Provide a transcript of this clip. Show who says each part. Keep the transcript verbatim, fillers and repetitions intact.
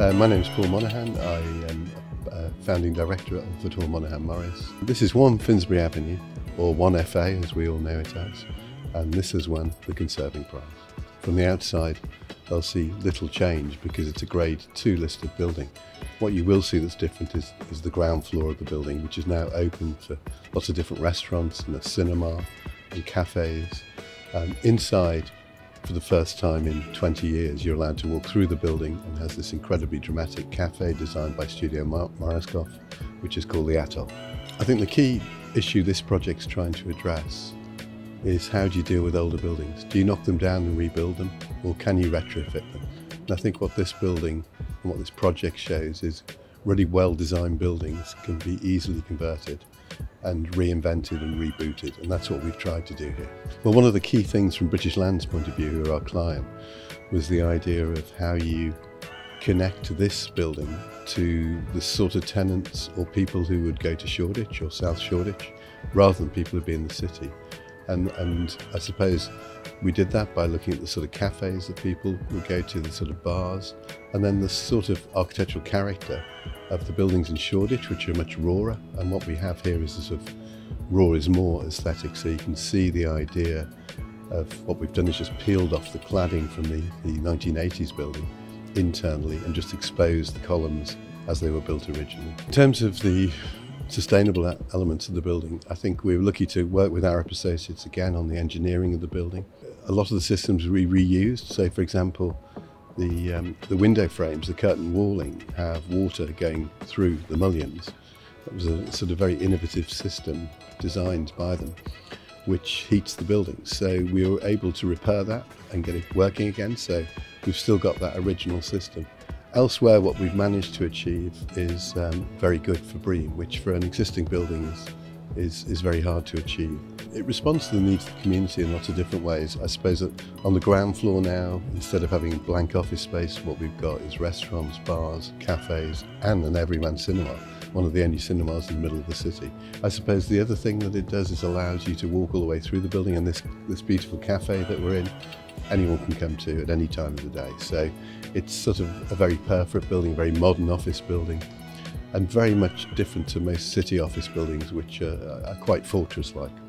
Speaker 1: Uh, my name is Paul Monaghan. I am a founding director of Vitor Monaghan Morris. This is one Finsbury Avenue, or one F A as we all know it as, and this has won the conserving prize. From the outside they'll see little change because it's a grade two listed building. What you will see that's different is, is the ground floor of the building, which is now open to lots of different restaurants and a cinema and cafes. Um, inside, for the first time in twenty years, you're allowed to walk through the building and has this incredibly dramatic cafe designed by Studio Mar Mariskov, which is called the Atoll. I think the key issue this project's trying to address is how do you deal with older buildings? Do you knock them down and rebuild them, or can you retrofit them? And I think what this building and what this project shows is really well-designed buildings can be easily converted and reinvented and rebooted, and that's what we've tried to do here. Well, one of the key things from British Land's point of view, who are our client, was the idea of how you connect this building to the sort of tenants or people who would go to Shoreditch or South Shoreditch, rather than people who'd be in the city. And, and I suppose we did that by looking at the sort of cafes that people would go to, the sort of bars, and then the sort of architectural character of the buildings in Shoreditch, which are much rawer. And what we have here is a sort of raw is more aesthetic, so you can see the idea of what we've done is just peeled off the cladding from the, the nineteen eighties building internally and just exposed the columns as they were built originally. In terms of the sustainable elements of the building, I think we were lucky to work with Arup Associates again on the engineering of the building. A lot of the systems we reused, so for example the, um, the window frames, the curtain walling have water going through the mullions. That was a sort of very innovative system designed by them which heats the building, so we were able to repair that and get it working again, so we've still got that original system. Elsewhere, what we've managed to achieve is um, very good for BREEAM, which for an existing building is, is, is very hard to achieve. It responds to the needs of the community in lots of different ways. I suppose that on the ground floor now, instead of having blank office space, what we've got is restaurants, bars, cafes, and an everyman cinema, one of the only cinemas in the middle of the city. I suppose the other thing that it does is allows you to walk all the way through the building, and this, this beautiful cafe that we're in, anyone can come to at any time of the day. So it's sort of a very perfect building, a very modern office building, and very much different to most city office buildings, which are, are quite fortress-like.